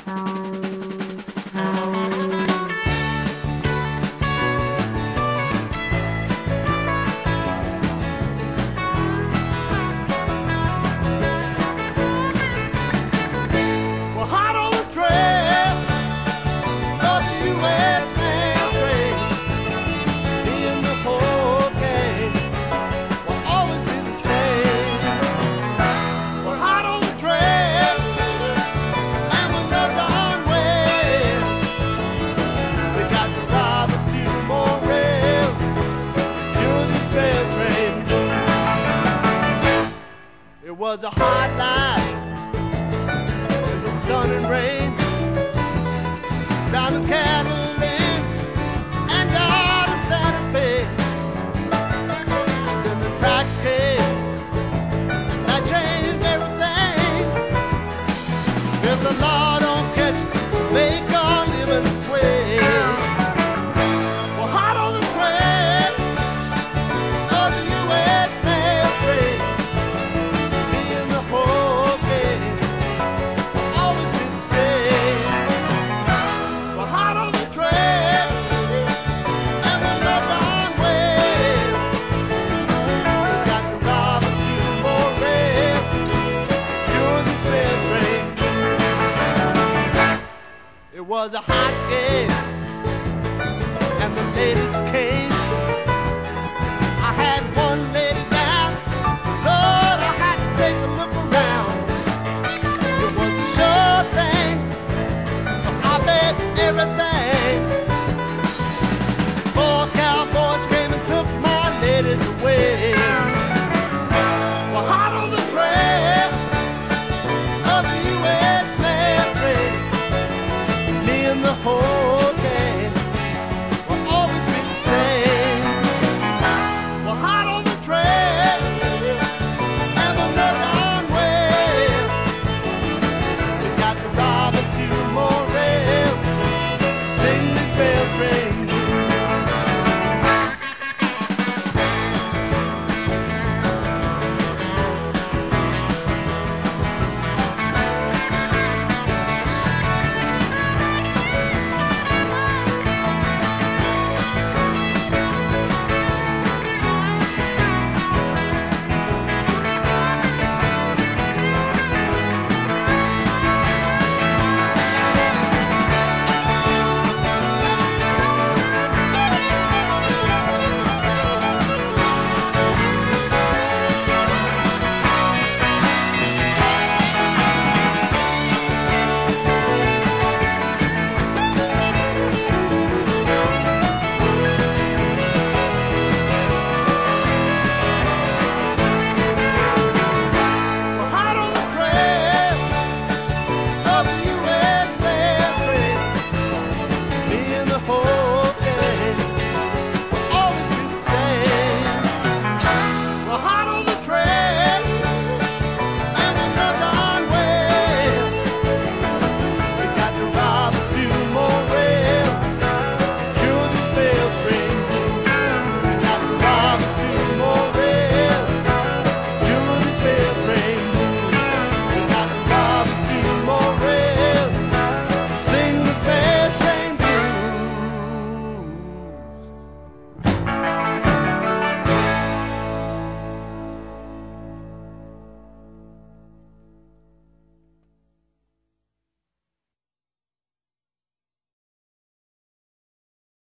It was a hot life in the sun and rain, down the cattle lane and down to Santa Fe. Then the tracks came, that changed everything. If the law don't catch us, make our living this way. We're hot on the trail of the U.S. mail train. It was a hot game.